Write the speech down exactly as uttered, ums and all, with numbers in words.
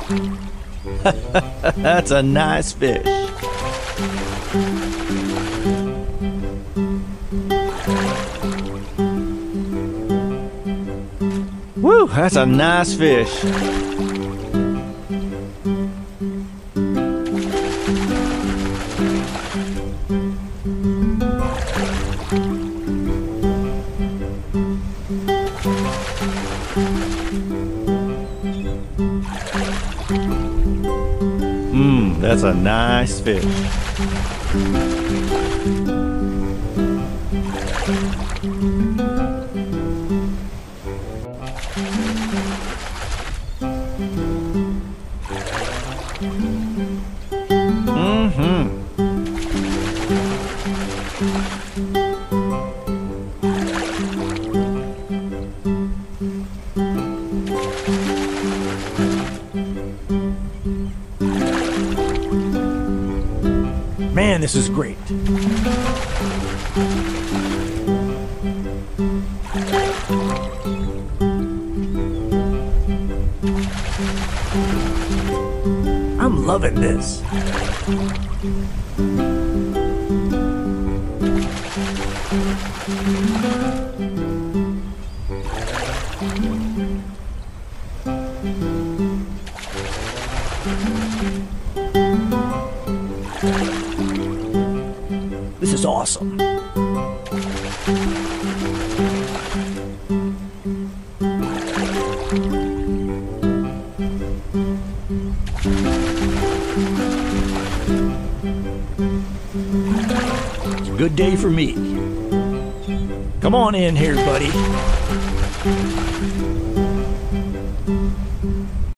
That's a nice fish. Woo, that's a nice fish. Mmm, that's a nice fish. Mm-hmm. Man, this is great. I'm loving this. This is awesome. It's a good day for me. Come on in here, buddy.